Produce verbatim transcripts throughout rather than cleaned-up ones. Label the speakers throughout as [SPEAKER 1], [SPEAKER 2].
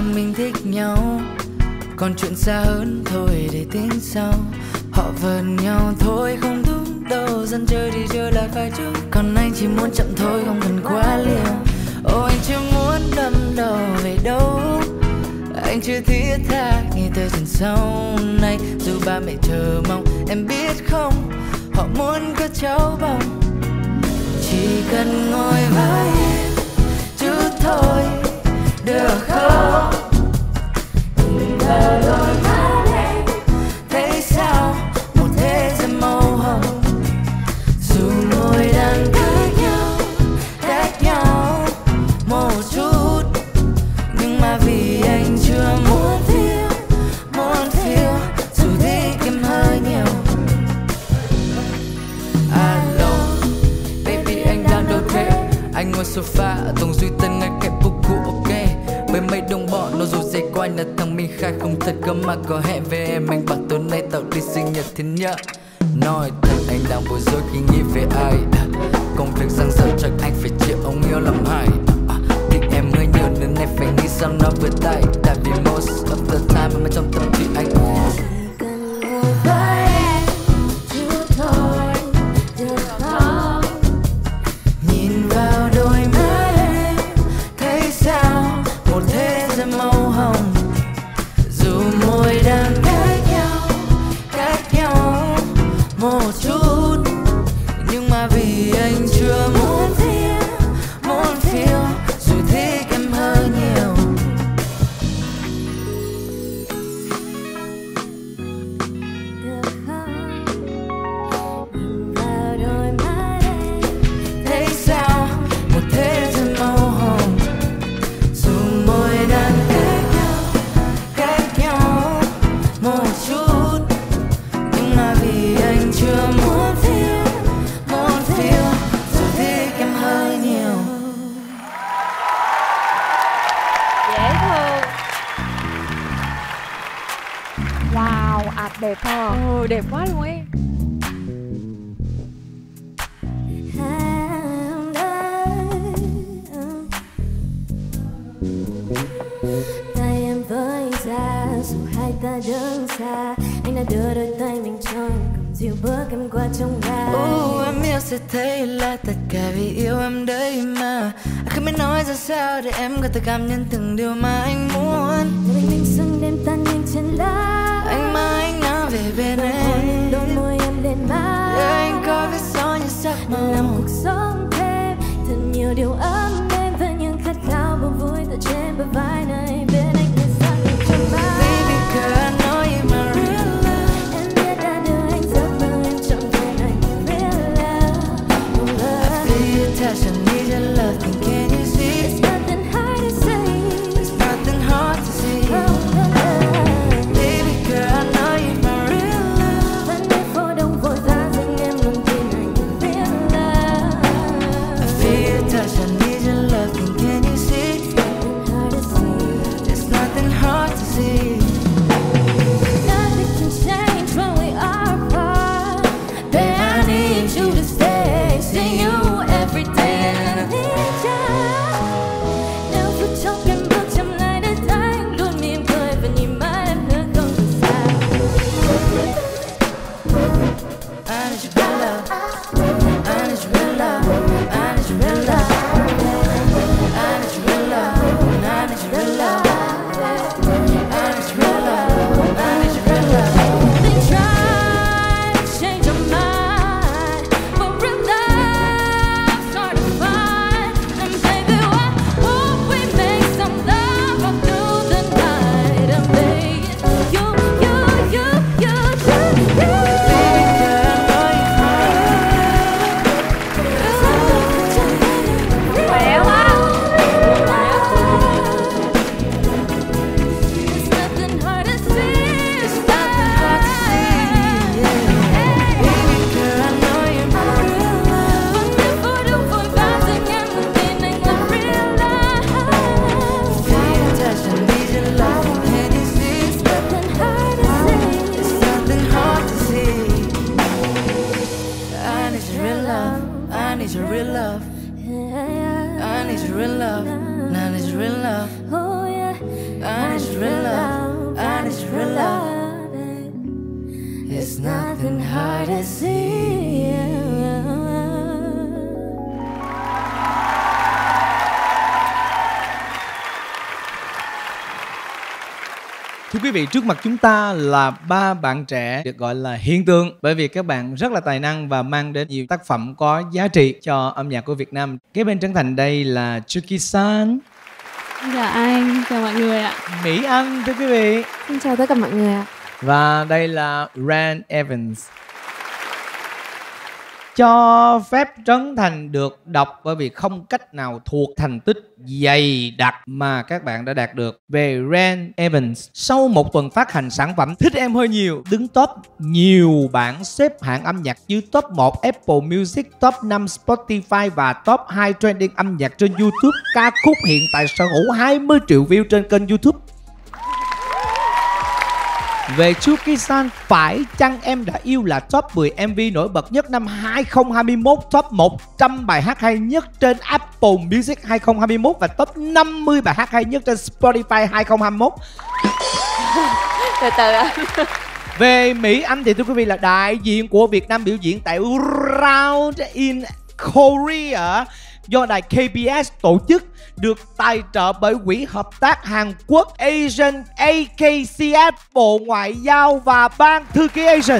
[SPEAKER 1] mình thích nhau, còn chuyện xa hơn thôi để tính sau. Họ vờn nhau thôi không đúng đâu, dần chơi đi chơi lại phải chút. Còn anh chỉ muốn chậm thôi không cần quá liều. Ồ anh chưa muốn đâm đầu về đâu, anh chưa thiết tha nghĩ tới dần sau này. Dù ba mẹ chờ mong em biết không, họ muốn có cháu bồng. Chỉ cần ngồi với em chút thôi được không? Nhìn vào đôi mắt em thấy sao một thế giới màu hồng. Dù môi đang cách nhau, cách nhau một chút, nhưng mà vì anh chưa muốn phiêu, muốn phiêu dù thích em hơi nhiều. Alo, baby anh đang đâu thế? Anh ngồi sofa ở tầng duy tân ngay cạnh Puku, ok. Với mấy đồng bọn nó dù dây quanh là thằng mình khai không thật cơ mà có hẹn với em. Anh bảo tối nay tao đi sinh nhật thì nhớ. Nói thật anh đang bối rối khi nghĩ về ai. Công việc giang dở chắc anh phải chịu ông yêu làm hại. Thích em hơi nhiều nên em phải nghĩ sao nó vừa tay. Tại vì most of the time mà trong tâm trí anh
[SPEAKER 2] đẹp ha. Ừ, đẹp quá luôn ấy.
[SPEAKER 3] Tay em với ra dù hai ta đứng xa, anh đã đưa đôi tay mình tròn cầm dịu bước em qua trong gai.
[SPEAKER 1] Oh, em yêu sẽ thấy là tất cả vì yêu em đấy mà. Anh không biết nói ra sao để em có thể cảm nhận từng điều mà anh muốn.
[SPEAKER 3] Để bình minh sương đêm tan nhanh trên lá.
[SPEAKER 1] Anh mơ anh ngắm về bên em,
[SPEAKER 3] đôi môi em lên má.
[SPEAKER 1] để anh có biết gió như giấc mơ.
[SPEAKER 3] Làm cuộc sống thêm thật nhiều điều ấm êm với những khát khao buồn vui từ trên bờ vai này. Bên anh là sao được trong má.
[SPEAKER 1] Baby girl, I know you my real love.
[SPEAKER 3] Em biết đã đưa anh giấc mơ em trọn vẹn anh real love.
[SPEAKER 1] I feel your touch, I need your love, and can you see?
[SPEAKER 3] There's nothing hard to say.
[SPEAKER 1] There's nothing hard to see.
[SPEAKER 3] Oh, no, no.
[SPEAKER 1] Baby girl, I know you my real love. It's nothing hard to see.
[SPEAKER 4] Thưa quý vị, trước mặt chúng ta là ba bạn trẻ được gọi là hiện tượng bởi vì các bạn rất là tài năng và mang đến nhiều tác phẩm có giá trị cho âm nhạc của Việt Nam. Kế bên Trấn Thành đây là Chuki-san.
[SPEAKER 5] Dạ anh, chào mọi người ạ.
[SPEAKER 4] Mỹ Anh, thưa quý vị.
[SPEAKER 2] Xin chào tất cả mọi người ạ.
[SPEAKER 4] Và đây là Ran Evans. Cho phép Trấn Thành được đọc bởi vì không cách nào thuộc thành tích dày đặc mà các bạn đã đạt được về Ran Evans. Sau một tuần phát hành sản phẩm Thích Em Hơi Nhiều, đứng top nhiều bảng xếp hạng âm nhạc như top một Apple Music, top năm Spotify và top hai trending âm nhạc trên YouTube. Ca khúc hiện tại sở hữu hai mươi triệu view trên kênh YouTube. Về Chuki-san, Phải Chăng Em Đã Yêu là top mười em vê nổi bật nhất năm hai không hai mốt, top một trăm bài hát hay nhất trên Apple Music hai không hai mốt và top năm mươi bài hát hay nhất trên Spotify hai không hai mốt.
[SPEAKER 2] Từ từ ạ.
[SPEAKER 4] Về Mỹ Anh thì thưa quý vị là đại diện của Việt Nam biểu diễn tại Round in Korea do đài ca bê ét tổ chức, được tài trợ bởi Quỹ Hợp tác Hàn Quốc Asian a ca xê ép, Bộ Ngoại giao và Ban Thư ký Asian.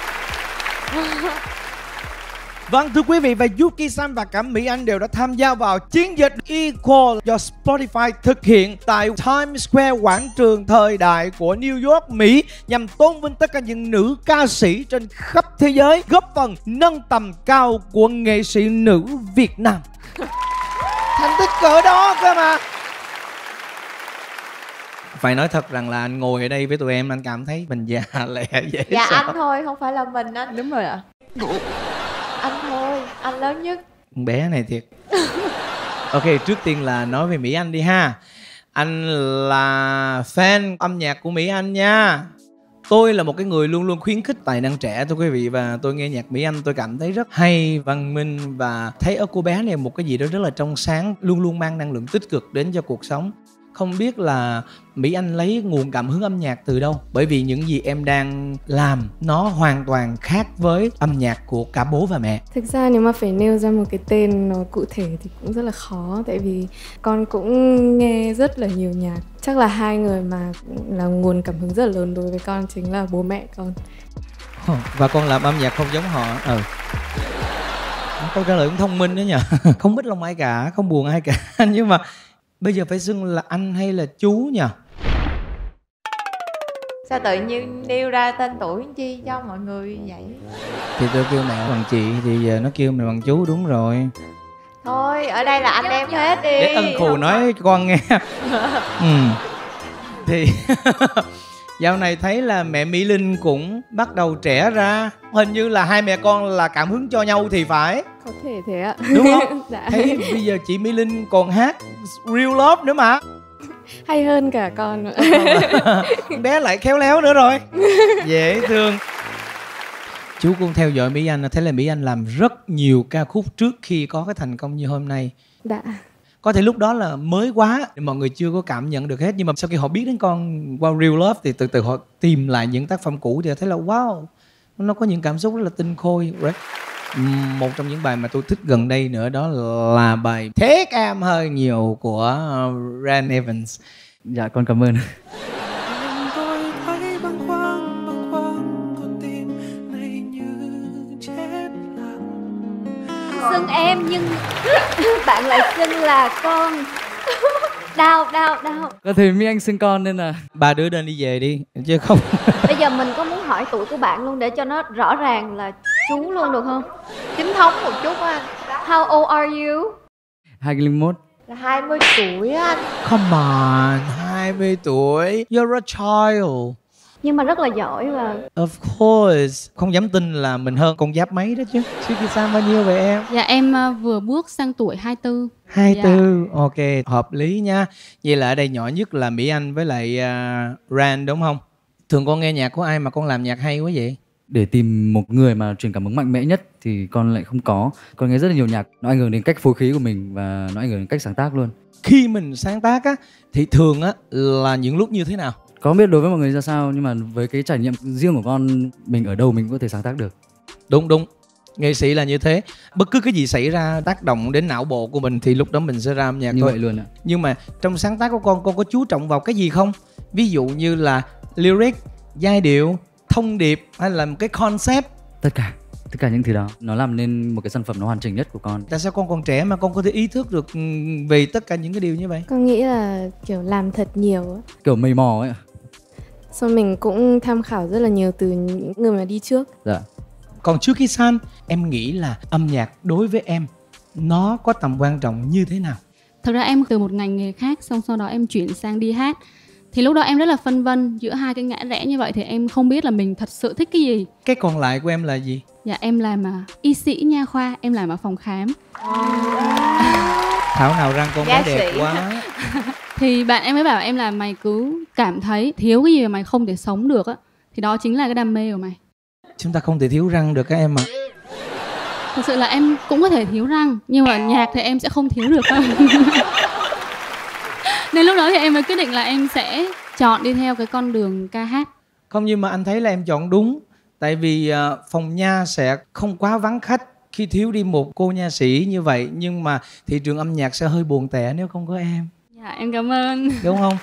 [SPEAKER 4] Vâng, thưa quý vị, và Yuki-san và cả Mỹ Anh đều đã tham gia vào chiến dịch Equal do Spotify thực hiện tại Times Square, quảng trường thời đại của New York, Mỹ, nhằm tôn vinh tất cả những nữ ca sĩ trên khắp thế giới, góp phần nâng tầm cao của nghệ sĩ nữ Việt Nam. Thành tích cỡ đó cơ mà. Phải nói thật rằng là anh ngồi ở đây với tụi em, anh cảm thấy mình già lẹ dễ
[SPEAKER 2] Dạ
[SPEAKER 4] sợ.
[SPEAKER 2] anh thôi, không phải là mình anh.
[SPEAKER 5] Đúng rồi ạ.
[SPEAKER 2] Anh thôi, anh lớn nhất.
[SPEAKER 4] Con bé này thiệt. Ok, trước tiên là nói về Mỹ Anh đi ha. Anh là fan âm nhạc của Mỹ Anh nha. Tôi là một cái người luôn luôn khuyến khích tài năng trẻ thưa quý vị. Và tôi nghe nhạc Mỹ Anh tôi cảm thấy rất hay, văn minh. Và thấy ở cô bé này một cái gì đó rất là trong sáng, luôn luôn mang năng lượng tích cực đến cho cuộc sống. Không biết là Mỹ Anh lấy nguồn cảm hứng âm nhạc từ đâu? Bởi vì những gì em đang làm nó hoàn toàn khác với âm nhạc của cả bố và mẹ.
[SPEAKER 6] Thực ra nếu mà phải nêu ra một cái tên nó cụ thể thì cũng rất là khó. Tại vì con cũng nghe rất là nhiều nhạc. Chắc là hai người mà là nguồn cảm hứng rất là lớn đối với con chính là bố mẹ con.
[SPEAKER 4] Và con làm âm nhạc không giống họ. Ừ. Câu trả lời cũng thông minh đó nhỉ. Không biết lòng ai cả, không buồn ai cả. Nhưng mà bây giờ phải xưng là anh hay là chú nhỉ?
[SPEAKER 2] Sao tự nhiên nêu ra tên tuổi chi cho mọi người vậy?
[SPEAKER 4] Thì tôi kêu mẹ bằng chị, thì giờ nó kêu mình bằng chú, đúng rồi.
[SPEAKER 2] Thôi, ở đây là anh em hết đi.
[SPEAKER 4] Để ân khù nói cho con nghe. Ừ. Thì dạo này thấy là mẹ Mỹ Linh cũng bắt đầu trẻ ra. Hình như là hai mẹ con là cảm hứng cho nhau thì phải.
[SPEAKER 6] Có thể thế ạ.
[SPEAKER 4] Đúng không?
[SPEAKER 6] Dạ.
[SPEAKER 4] Thấy bây giờ chị Mỹ Linh còn hát Real Love nữa mà.
[SPEAKER 6] Hay hơn cả con.
[SPEAKER 4] Bé lại khéo léo nữa rồi. Dễ thương. Chú cũng theo dõi Mỹ Anh, thấy là Mỹ Anh làm rất nhiều ca khúc trước khi có cái thành công như hôm nay.
[SPEAKER 6] Dạ.
[SPEAKER 4] Có thể lúc đó là mới quá, mọi người chưa có cảm nhận được hết. Nhưng mà sau khi họ biết đến con qua Real Love thì từ từ họ tìm lại những tác phẩm cũ thì thấy là wow, nó có những cảm xúc rất là tinh khôi. Một trong những bài mà tôi thích gần đây nữa đó là bài Thích Em Hơi Nhiều của Ran Evans.
[SPEAKER 7] Dạ con cảm ơn.
[SPEAKER 5] Xưng em nhưng bạn lại xưng là con. Đau, đau, đau.
[SPEAKER 7] Có thể Mỹ Anh xưng con nên là
[SPEAKER 4] Ba đứa nên đi về đi chứ không.
[SPEAKER 5] Bây giờ mình có muốn hỏi tuổi của bạn luôn để cho nó rõ ràng là chú luôn được không?
[SPEAKER 2] Chính thống một chút anh.
[SPEAKER 5] How old are you?
[SPEAKER 7] hai không không một.
[SPEAKER 2] Là hai mươi tuổi anh.
[SPEAKER 4] Come on, hai mươi tuổi. You're a child.
[SPEAKER 5] Nhưng mà rất là giỏi và...
[SPEAKER 4] Of course. Không dám tin là mình hơn con giáp mấy đó chứ. Chuki-san bao nhiêu vậy em?
[SPEAKER 8] Dạ em uh, vừa bước sang tuổi hai mươi tư.
[SPEAKER 4] hai mươi tư, dạ. Ok, hợp lý nha. Vậy là ở đây nhỏ nhất là Mỹ Anh với lại uh, Ran đúng không? Thường con nghe nhạc của ai mà con làm nhạc hay quá vậy?
[SPEAKER 7] Để tìm một người mà truyền cảm hứng mạnh mẽ nhất thì con lại không có. Con nghe rất là nhiều nhạc, nó ảnh hưởng đến cách phối khí của mình và nó ảnh hưởng đến cách sáng tác luôn.
[SPEAKER 4] Khi mình sáng tác á thì thường á là những lúc như thế nào?
[SPEAKER 7] Con biết đối với mọi người ra sao, nhưng mà với cái trải nghiệm riêng của con, mình ở đâu mình cũng có thể sáng tác được.
[SPEAKER 4] Đúng đúng, nghệ sĩ là như thế. Bất cứ cái gì xảy ra tác động đến não bộ của mình thì lúc đó mình sẽ ra âm nhạc
[SPEAKER 7] Như
[SPEAKER 4] thôi.
[SPEAKER 7] vậy luôn ạ.
[SPEAKER 4] Nhưng mà trong sáng tác của con, con có chú trọng vào cái gì không? Ví dụ như là lyric, giai điệu, thông điệp hay là một cái concept?
[SPEAKER 7] Tất cả, tất cả những thứ đó nó làm nên một cái sản phẩm nó hoàn chỉnh nhất của con.
[SPEAKER 4] Tại sao con còn trẻ mà con có thể ý thức được về tất cả những cái điều như vậy?
[SPEAKER 6] Con nghĩ là kiểu làm thật nhiều á.
[SPEAKER 7] Kiểu mày mò ấy.
[SPEAKER 6] Xong mình cũng tham khảo rất là nhiều từ những người mà đi trước.
[SPEAKER 7] Dạ.
[SPEAKER 4] Còn trước khi san, em nghĩ là âm nhạc đối với em nó có tầm quan trọng như thế nào?
[SPEAKER 8] Thật ra em từ một ngành nghề khác, xong sau đó em chuyển sang đi hát. Thì lúc đó em rất là phân vân giữa hai cái ngã rẽ như vậy, thì em không biết là mình thật sự thích cái gì.
[SPEAKER 4] Cái còn lại của em là gì?
[SPEAKER 8] Dạ em làm à, y sĩ nha khoa, em làm ở phòng khám.
[SPEAKER 4] Thảo nào răng con bé đẹp quá.
[SPEAKER 8] Thì bạn em mới bảo em là mày cứ cảm thấy thiếu cái gì mà mày không thể sống được á, thì đó chính là cái đam mê của mày.
[SPEAKER 4] Chúng ta không thể thiếu răng được các em ạ.
[SPEAKER 8] Thực sự là em cũng có thể thiếu răng, nhưng mà nhạc thì em sẽ không thiếu được đâu. Nên lúc đó thì em mới quyết định là em sẽ chọn đi theo cái con đường ca hát.
[SPEAKER 4] Không, nhưng mà anh thấy là em chọn đúng. Tại vì uh, phòng nha sẽ không quá vắng khách khi thiếu đi một cô nha sĩ như vậy. Nhưng mà thị trường âm nhạc sẽ hơi buồn tẻ nếu không có em.
[SPEAKER 8] Dạ em cảm ơn.
[SPEAKER 4] Đúng không?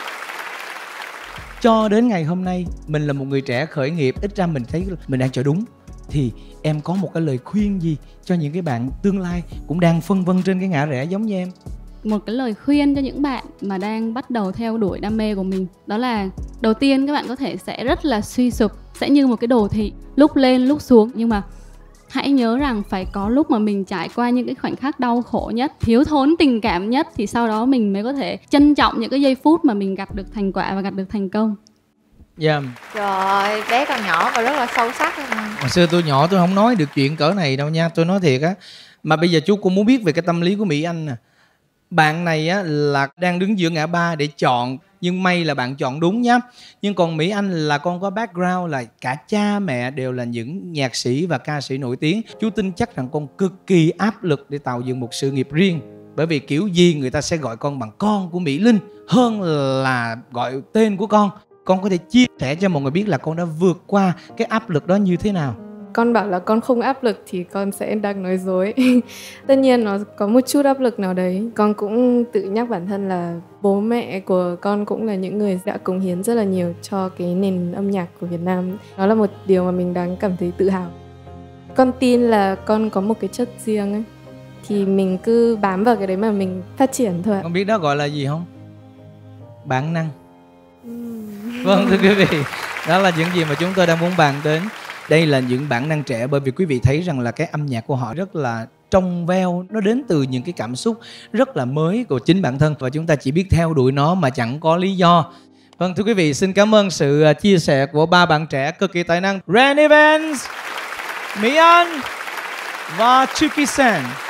[SPEAKER 4] Cho đến ngày hôm nay, mình là một người trẻ khởi nghiệp, ít ra mình thấy mình đang chọn đúng. Thì em có một cái lời khuyên gì cho những cái bạn tương lai cũng đang phân vân trên cái ngã rẽ giống như em?
[SPEAKER 8] Một cái lời khuyên cho những bạn mà đang bắt đầu theo đuổi đam mê của mình, đó là đầu tiên các bạn có thể sẽ rất là suy sụp, sẽ như một cái đồ thị, lúc lên lúc xuống. Nhưng mà hãy nhớ rằng phải có lúc mà mình trải qua những cái khoảnh khắc đau khổ nhất, thiếu thốn tình cảm nhất, thì sau đó mình mới có thể trân trọng những cái giây phút mà mình gặt được thành quả và gặt được thành công.
[SPEAKER 4] Dạ. Yeah.
[SPEAKER 2] Trời ơi, bé còn nhỏ mà rất là sâu sắc luôn mà.
[SPEAKER 4] Hồi xưa tôi nhỏ tôi không nói được chuyện cỡ này đâu nha, tôi nói thiệt á. Mà bây giờ chú cũng muốn biết về cái tâm lý của Mỹ Anh nè. Bạn này á là đang đứng giữa ngã ba để chọn, nhưng may là bạn chọn đúng nhá. Nhưng còn Mỹ Anh là con có background là cả cha mẹ đều là những nhạc sĩ và ca sĩ nổi tiếng. Chú tin chắc rằng con cực kỳ áp lực để tạo dựng một sự nghiệp riêng. Bởi vì kiểu gì người ta sẽ gọi con bằng con của Mỹ Linh hơn là gọi tên của con. Con có thể chia sẻ cho mọi người biết là con đã vượt qua cái áp lực đó như thế nào?
[SPEAKER 6] Con bảo là con không áp lực thì con sẽ đang nói dối. Tất nhiên nó có một chút áp lực nào đấy. Con cũng tự nhắc bản thân là bố mẹ của con cũng là những người đã cống hiến rất là nhiều cho cái nền âm nhạc của Việt Nam. Đó là một điều mà mình đáng cảm thấy tự hào. Con tin là con có một cái chất riêng ấy, thì mình cứ bám vào cái đấy mà mình phát triển thôi ạ.
[SPEAKER 4] Con biết đó gọi là gì không? Bản năng. Vâng thưa quý vị, đó là những gì mà chúng tôi đang muốn bàn đến. Đây là những bản năng trẻ, bởi vì quý vị thấy rằng là cái âm nhạc của họ rất là trong veo, nó đến từ những cái cảm xúc rất là mới của chính bản thân, và chúng ta chỉ biết theo đuổi nó mà chẳng có lý do. Vâng thưa quý vị, xin cảm ơn sự chia sẻ của ba bạn trẻ cực kỳ tài năng, Ren Evans, Mỹ Anh và Chucky San.